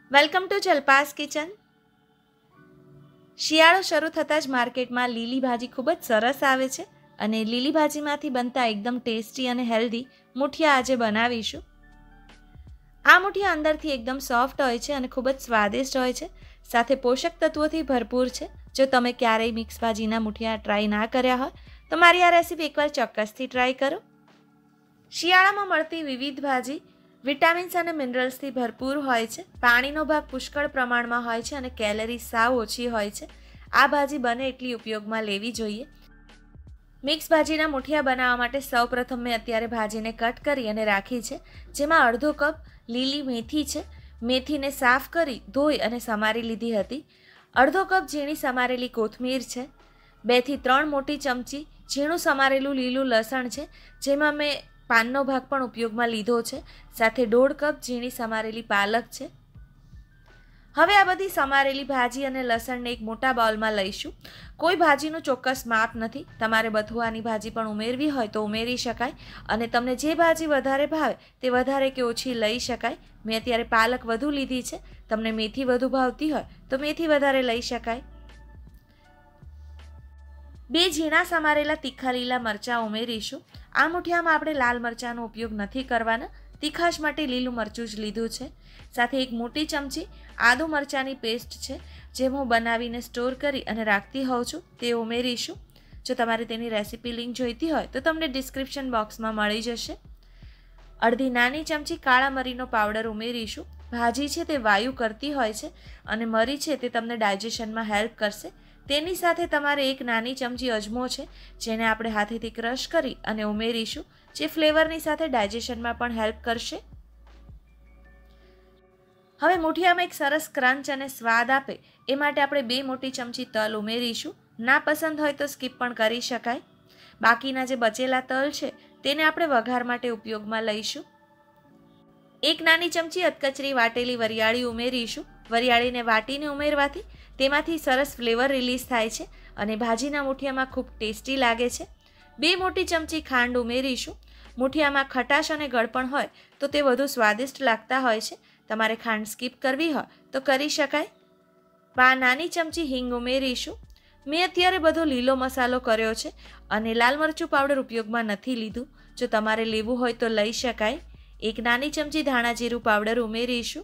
Welcome to Jalpa's kitchen. શિયાળો શરૂ થતાં જ માર્કેટમાં લીલી ભાજી ખૂબ જ સરસ આવે છે અને લીલી ભાજીમાંથી બનતા એકદમ ટેસ્ટી અને હેલ્ધી મૂઠિયા આજે બનાવીશું। આ મૂઠિયા અંદરથી એકદમ સોફ્ટ હોય છે અને ખૂબ જ સ્વાદિષ્ટ હોય છે, સાથે પોષક તત્વોથી ભરપૂર છે। જો તમે ક્યારેય મિક્સ ભાજીના મૂઠિયા ટ્રાય ના કર્યા હોય તો મારી આ રેસીપી એકવાર ચોક્કસથી ટ્રાય કરો। શિયાળામાં મળતી વિવિધ ભાજી વિટામિન્સ અને મિનરલ્સથી ભરપૂર હોય છે। પાણીનો ભાગ પુષ્કળ પ્રમાણમાં હોય છે અને કેલરી સાવ ઓછી હોય છે। આ ભાજી બને એટલી ઉપયોગમાં લેવી જોઈએ। મિક્સ ભાજીના મૂઠિયા બનાવવા માટે સૌપ્રથમ મેં અત્યારે ભાજીને કટ કરી અને રાખી છે, જેમાં અડધો કપ લીલી મેથી છે। મેથીને સાફ કરી ધોઈ અને સમારી લીધી હતી। અડધો કપ ઝીણી સમારેલી કોથમીર છે। 2 થી 3 મોટી ચમચી ઝીણું સમારેલું લીલું લસણ છે, જેમાં મેં પાનનો ભાગ પણ ઉપયોગમાં લીધો છે, સાથે 1.5 કપ ઝીણી સમારેલી પાલક છે। હવે આ બધી સમારેલી ભાજી અને લસણને એક મોટા બાઉલમાં લઈશું। કોઈ ભાજીનું ચોક્કસ માપ નથી, તમારે બથુઆની ભાજી પણ ઉમેરવી હોય તો ઉમેરી શકાય અને તમને જે ભાજી વધારે ભાવે તે વધારે કે ઓછી લઈ શકાય। મેં અત્યારે પાલક વધુ લીધી છે, તમને મેથી વધુ ભાવતી હોય તો મેથી વધારે લઈ શકાય। 2 ઝીણા સમારેલા તીખા લીલા મરચાં ઉમેરીશું। આ મૂઠિયામાં આપણે લાલ મરચાંનો ઉપયોગ નથી કરવાના, તીખાશ માટે લીલું મરચું જ લીધું છે। સાથે 1 મોટી ચમચી આદુ મરચાંની પેસ્ટ છે, જે હું બનાવીને સ્ટોર કરી અને રાખતી હોઉં છું, તે ઉમેરીશું। જો તમારે તેની રેસીપી લિંક જોઈતી હોય તો તમને ડિસ્ક્રિપ્શન બોક્સમાં મળી જશે। અડધી નાની ચમચી કાળા મરીનો પાવડર ઉમેરીશું। ભાજી છે તે વાયુ કરતી હોય છે અને મરી છે તે તમને ડાયજેશનમાં હેલ્પ કરશે। તેની સાથે તમારે 1 નાની ચમચી અજમો છે, જેને આપણે હાથેથી ક્રશ કરી અને ઉમેરીશું, જે ફ્લેવરની સાથે ડાયજેશનમાં પણ હેલ્પ કરશે। હવે મૂઠિયામાં એક સરસ ક્રંચ અને સ્વાદ આપે એ માટે આપણે 2 મોટી ચમચી તલ ઉમેરીશું। ના પસંદ હોય તો સ્કીપ પણ કરી શકાય। બાકીના જે બચેલા તલ છે તેને આપણે વઘાર માટે ઉપયોગમાં લઈશું। 1 નાની ચમચી અધકચરી વાટેલી વરિયાળી ઉમેરીશું। વરિયાળીને વાટીને ઉમેરવાથી તેમાંથી સરસ ફ્લેવર રિલીઝ થાય છે અને ભાજીના મૂઠિયામાં ખૂબ ટેસ્ટી લાગે છે। 2 મોટી ચમચી ખાંડ ઉમેરીશું। મૂઠિયામાં ખટાશ અને ગળપણ હોય તો તે વધુ સ્વાદિષ્ટ લાગતા હોય છે, તમારે ખાંડ સ્કીપ કરવી હોય તો કરી શકાય। નાની ચમચી હિંગ ઉમેરીશું। મેં અત્યારે બધો લીલો મસાલો કર્યો છે અને લાલ મરચું પાવડર ઉપયોગમાં નથી લીધું, જો તમારે લેવું હોય તો લઈ શકાય। 1 નાની ચમચી ધાણા જીરું પાવડર ઉમેરીશું।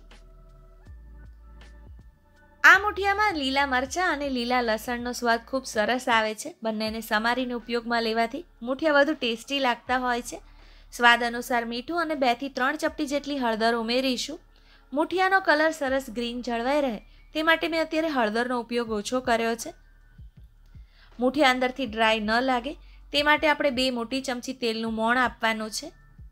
આ મૂઠિયામાં લીલા મરચાં અને લીલા લસણનો સ્વાદ ખૂબ સરસ આવે છે। બંનેને સમારીને ઉપયોગમાં લેવાથી મૂઠિયા વધુ ટેસ્ટી લાગતા હોય છે। સ્વાદ અનુસાર મીઠું અને 2 થી 3 ચપટી જેટલી હળદર ઉમેરીશું। મૂઠિયાનો કલર સરસ ગ્રીન જળવાઈ રહે તે માટે મેં અત્યારે હળદરનો ઉપયોગ ઓછો કર્યો છે। મૂઠિયા અંદરથી ડ્રાય ન લાગે તે માટે આપણે 2 મોટી ચમચી તેલનું મોણ આપવાનું છે।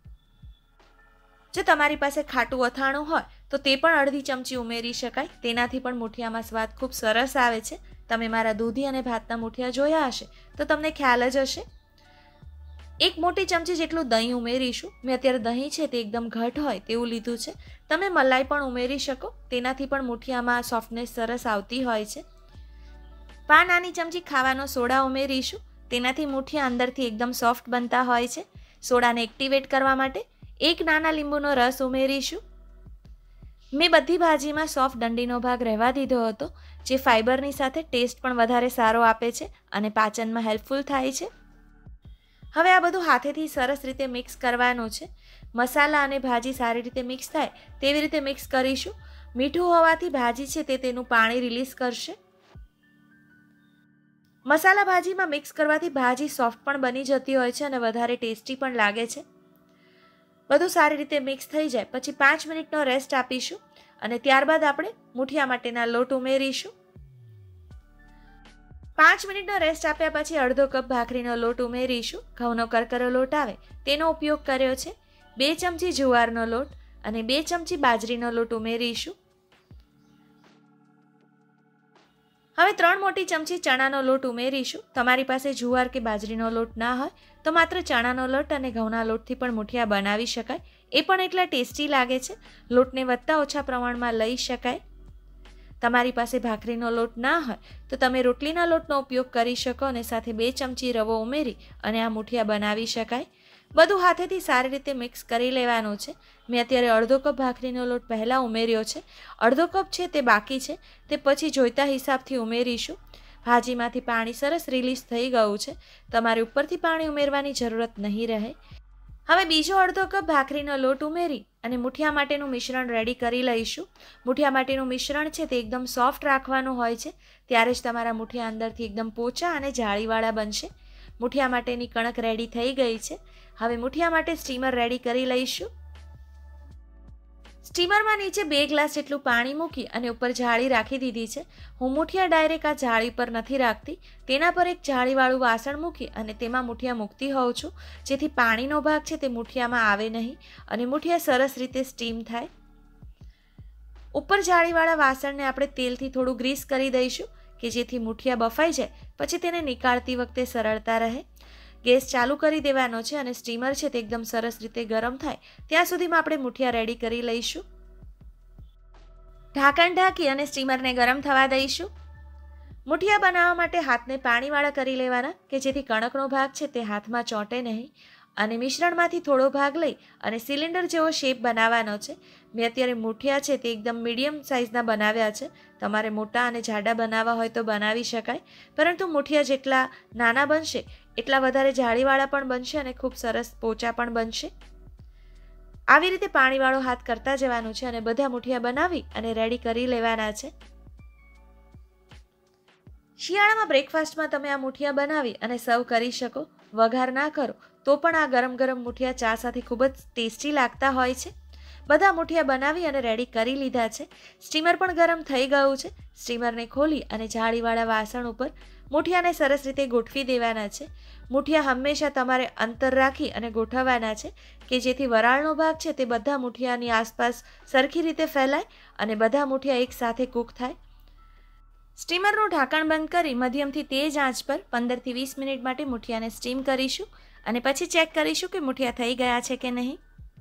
જો તમારી પાસે ખાટું અથાણું હોય તો તે પણ અડધી ચમચી ઉમેરી શકાય, તેનાથી પણ મૂઠિયામાં સ્વાદ ખૂબ સરસ આવે છે। તમે મારા દૂધી અને ભાતના મૂઠિયા જોયા હશે તો તમને ખ્યાલ જ હશે। 1 મોટી ચમચી જેટલું દહીં ઉમેરીશું। મેં અત્યારે દહીં છે તે એકદમ ઘટ હોય તેવું લીધું છે, તમે મલાઈ પણ ઉમેરી શકો, તેનાથી પણ મૂઠિયામાં સોફ્ટનેસ સરસ આવતી હોય છે। 5 નાની ચમચી ખાવાનો સોડા ઉમેરીશું, તેનાથી મૂઠિયા અંદરથી એકદમ સોફ્ટ બનતા હોય છે। સોડાને એક્ટિવેટ કરવા માટે 1 નાના લીંબુનો રસ ઉમેરીશું। મેં બધી ભાજીમાં સોફ્ટ ડંડીનો ભાગ રહેવા દીધો હતો, જે ફાઇબરની સાથે ટેસ્ટ પણ વધારે સારો આપે છે અને પાચનમાં હેલ્પફુલ થાય છે। હવે આ બધું હાથેથી સરસ રીતે મિક્સ કરવાનું છે। મસાલા અને ભાજી સારી રીતે મિક્સ થાય તેવી રીતે મિક્સ કરીશું। મીઠું હોવાથી ભાજી છે તે તેનું પાણી રિલીઝ કરશે। મસાલા ભાજીમાં મિક્સ કરવાથી ભાજી સોફ્ટ પણ બની જતી હોય છે અને વધારે ટેસ્ટી પણ લાગે છે। બધું સારી રીતે મિક્સ થઈ જાય પછી 5 મિનિટનો રેસ્ટ આપીશું અને ત્યારબાદ આપણે મૂઠિયા માટેના લોટ ઉમેરીશું। 5 મિનિટનો રેસ્ટ આપ્યા પછી અડધો કપ ભાખરીનો લોટ ઉમેરીશું। ઘઉંનો કરકરો લોટ આવે તેનો ઉપયોગ કર્યો છે। 2 ચમચી જુવારનો લોટ અને 2 ચમચી બાજરીનો લોટ ઉમેરીશું। હવે 3 મોટી ચમચી ચણાનો લોટ ઉમેરીશું। તમારી પાસે જુવાર કે બાજરીનો લોટ ના હોય તો માત્ર ચણાનો લોટ અને ઘઉંના લોટથી પણ મૂઠિયા બનાવી શકાય, એ પણ એટલા ટેસ્ટી લાગે છે। લોટને વધતા ઓછા પ્રમાણમાં લઈ શકાય। તમારી પાસે ભાખરીનો લોટ ના હોય તો તમે રોટલીના લોટનો ઉપયોગ કરી શકો અને સાથે 2 ચમચી રવો ઉમેરી અને આ મૂઠિયા બનાવી શકાય। બધું હાથેથી સારી રીતે મિક્સ કરી લેવાનું છે. મેં અત્યારે અડધો કપ ભાખરીનો લોટ પહેલાં ઉમેર્યો છે. અડધો કપ છે તે બાકી છે, તે પછી જોઈતા હિસાબથી ઉમેરીશું. ભાજીમાંથી પાણી સરસ રિલીઝ થઈ ગયું છે. તમારે ઉપરથી પાણી ઉમેરવાની જરૂરત નહીં રહે. હવે બીજો અડધો કપ ભાખરીનો લોટ ઉમેરી અને મુઠિયા માટેનું મિશ્રણ રેડી કરી લઈશું. મુઠિયા માટેનું મિશ્રણ છે તે એકદમ સોફ્ટ રાખવાનું હોય છે, ત્યારે જ તમારા મુઠિયા અંદરથી એકદમ પોચા અને જાળીવાળા બનશે. મુઠિયા માટેની કણક રેડી થઈ ગઈ છે. હવે મુઠિયા માટે સ્ટીમર રેડી કરી લઈશું. સ્ટીમરમાં નીચે 2 ગ્લાસ જેટલું પાણી મૂકી અને ઉપર જાળી રાખી દીધી છે. હું મુઠિયા ડાયરેક્ટ આ જાળી પર નથી રાખતી, તેના પર એક જાળીવાળું વાસણ મૂકી અને તેમાં મુઠિયા મૂકતી હોઉં છું, જેથી પાણીનો ભાગ છે તે મુઠિયામાં આવે નહીં અને મુઠિયા સરસ રીતે સ્ટીમ થાય. ઉપર જાળીવાળા વાસણને આપણે તેલથી થોડું ગ્રીસ કરી દઈશું કે જેથી મુઠિયા બફાઈ જાય, પછી તેને નીકાળતી વખતે સરળતા રહે. ગેસ ચાલુ કરી દેવાનો છે અને સ્ટીમર છે તે એકદમ સરસ રીતે ગરમ થાય ત્યાં સુધીમાં આપણે મુઠિયા રેડી કરી લઈશું. ઢાંકણ ઢાંકી અને સ્ટીમરને ગરમ થવા દઈશું. મુઠિયા બનાવવા માટે હાથને પાણીવાળા કરી લેવાના કે જેથી કણકનો ભાગ છે તે હાથમાં ચોંટે નહીં, અને મિશ્રણમાંથી થોડો ભાગ લઈ અને સિલિન્ડર જેવો શેપ બનાવવાનો છે. મેં અત્યારે મુઠિયા છે તે એકદમ મીડિયમ સાઇઝના બનાવ્યા છે. તમારે મોટા અને જાડા બનાવવા હોય તો બનાવી શકાય, પરંતુ મુઠિયા જેટલા નાના બનશે એટલા વધારે જાળીવાળા પણ બનશે અને ખૂબ સરસ પોચા પણ બનશે. આવી રીતે પાણીવાળો હાથ કરતા જવાનું છે અને બધા મુઠિયા બનાવી અને રેડી કરી લેવાના છે. શિયાળામાં બ્રેકફાસ્ટમાં તમે આ મુઠિયા બનાવી અને સર્વ કરી શકો. વઘાર ના કરો તો પણ આ ગરમ ગરમ મુઠિયા ચા સાથે ખૂબ જ ટેસ્ટી લાગતા હોય છે. બધા મુઠિયા બનાવી અને રેડી કરી લીધા છે. સ્ટીમર પણ ગરમ થઈ ગયું છે. સ્ટીમરને ખોલી અને જાળીવાળા વાસણ ઉપર મુઠિયાને સરસ રીતે ગોઠવી દેવાના છે. મુઠિયા હંમેશા તમારે અંતર રાખી અને ગોઠવવાના છે કે જેથી વરાળનો ભાગ છે તે બધા મુઠિયાની આસપાસ સરખી રીતે ફેલાય અને બધા મુઠિયા એકસાથે કૂક થાય. સ્ટીમરનું ઢાંકણ બંધ કરી મધ્યમથી તેજ આંચ પર 15 થી 20 મિનિટ માટે મુઠિયાને સ્ટીમ કરીશું અને પછી ચેક કરીશું કે મુઠિયા થઈ ગયા છે કે નહીં.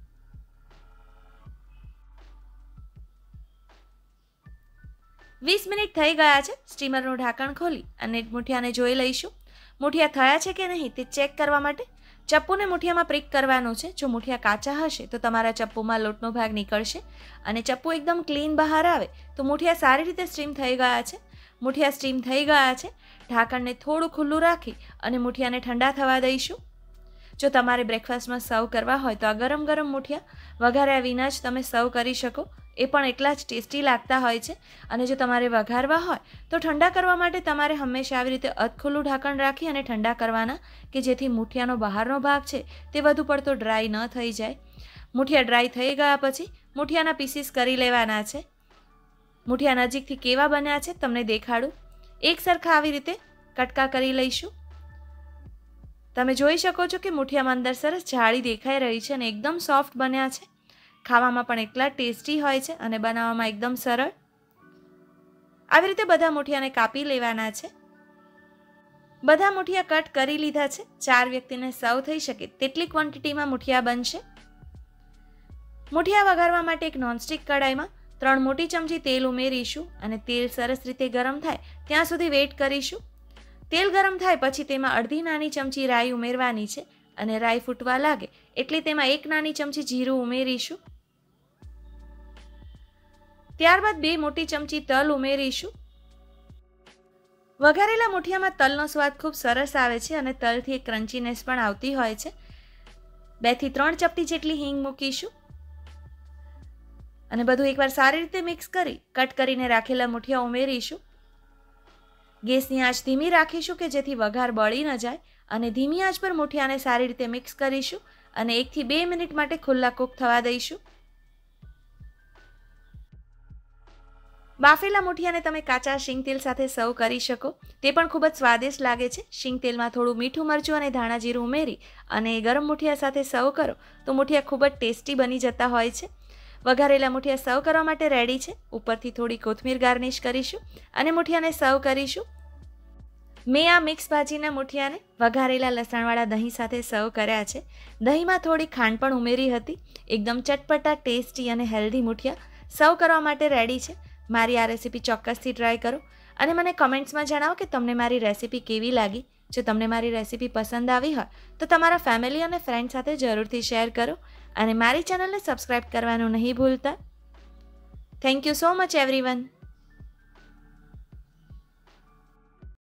વીસ મિનિટ થઈ ગયા છે. સ્ટીમરનું ઢાંકણ ખોલી અને મુઠિયાને જોઈ લઈશું. મુઠિયા થયા છે કે નહીં તે ચેક કરવા માટે ચપ્પુને મુઠિયામાં પ્રિક કરવાનું છે. જો મુઠિયા કાચા હશે તો તમારા ચપ્પુમાં લોટનો ભાગ નીકળશે અને ચપ્પુ એકદમ ક્લીન બહાર આવે તો મુઠિયા સારી રીતે સ્ટીમ થઈ ગયા છે. મુઠિયા સ્ટીમ થઈ ગયા છે. ઢાંકણને થોડું ખુલ્લું રાખી અને મુઠિયાને ઠંડા થવા દઈશું. જો તમારે બ્રેકફાસ્ટમાં સર્વ કરવા હોય તો આ ગરમ ગરમ મુઠિયા વઘાર્યા વિના જ તમે સર્વ કરી શકો. એ પણ એટલા જ ટેસ્ટી લાગતા હોય છે. અને જો તમારે વઘારવા હોય તો ઠંડા કરવા માટે તમારે હંમેશા આવી રીતે અધખુલ્લું ઢાંકણ રાખી અને ઠંડા કરવાના કે જેથી મુઠિયાનો બહારનો ભાગ છે તે વધુ પડતો ડ્રાય ન થઈ જાય. મુઠિયા ડ્રાય થઈ ગયા પછી મુઠિયાના પીસીસ કરી લેવાના છે. મુઠિયા નજીકથી કેવા બન્યા છે તમને દેખાડું. એક સરખા આવી રીતે કટકા કરી લઈશું. તમે જોઈ શકો છો કે મુઠિયામાં અંદર સરસ જાળી દેખાઈ રહી છે અને એકદમ સોફ્ટ બન્યા છે. ખાવામાં પણ એટલા ટેસ્ટી હોય છે અને બનાવવામાં એકદમ સરળ. આવી રીતે બધા મુઠિયાને કાપી લેવાના છે. બધા મુઠિયા કટ કરી લીધા છે. 4 વ્યક્તિને સર્વ થઈ શકે તેટલી ક્વોન્ટિટીમાં મુઠિયા બનશે. મુઠિયા વઘારવા માટે એક નોનસ્ટિક કડાઈમાં 3 મોટી ચમચી તેલ ઉમેરીશું અને તેલ સરસ રીતે ગરમ થાય ત્યાં સુધી વેઇટ કરીશું. તેલ ગરમ થાય પછી તેમાં અડધી નાની ચમચી રાઈ ઉમેરવાની છે અને રાઈ ફૂટવા લાગે એટલે તેમાં 1 નાની ચમચી જીરું ઉમેરીશું. ત્યારબાદ 2 મોટી ચમચી તલ ઉમેરીશું. વઘારેલા મુઠિયામાં તલનો સ્વાદ ખૂબ સરસ આવે છે અને તલથી એક ક્રન્ચીનેસ પણ આવતી હોય છે. 2 થી 3 ચપટી જેટલી હિંગ મૂકીશું અને બધું એકવાર સારી રીતે મિક્સ કરી કટ કરીને રાખેલા મુઠિયા ઉમેરીશું. ગેસની આંચ ધીમી રાખીશું કે જેથી વઘાર બળી ન જાય અને ધીમી આંચ પર મુઠિયાને સારી રીતે મિક્સ કરીશું અને 1 થી 2 મિનિટ માટે ખુલ્લા કૂક થવા દઈશું. બાફેલા મુઠિયાને તમે કાચા શીંગ તેલ સાથે સર્વ કરી શકો. તે પણ ખૂબ જ સ્વાદિષ્ટ લાગે છે. શીંગ તેલમાં થોડું મીઠું મરચું અને ધાણા જીરું ઉમેરી અને ગરમ મુઠિયા સાથે સર્વ કરો તો મુઠિયા ખૂબ જ ટેસ્ટી બની જતા હોય છે. વઘારેલા મુઠિયા સર્વ કરવા માટે રેડી છે. ઉપરથી થોડી કોથમીર ગાર્નિશ કરીશું અને મુઠિયાને સર્વ કરીશું. મેં આ મિક્સ ભાજીના મુઠિયાને વઘારેલા લસણવાળા દહીં સાથે સર્વ કર્યા છે. દહીંમાં થોડી ખાંડ પણ ઉમેરી હતી. એકદમ ચટપટા, ટેસ્ટી અને હેલ્ધી મુઠિયા સર્વ કરવા માટે રેડી છે. મારી આ રેસીપી ચોક્કસથી ટ્રાય કરો અને મને કમેન્ટ્સમાં જણાવો કે તમને મારી રેસીપી કેવી લાગી. જો તમને મારી રેસીપી પસંદ આવી હોય તો તમારા ફેમિલી અને ફ્રેન્ડ સાથે જરૂરથી શેર કરો અને મારી ચેનલને સબસ્ક્રાઈબ કરવાનું નહીં ભૂલતા. Thank you so much everyone.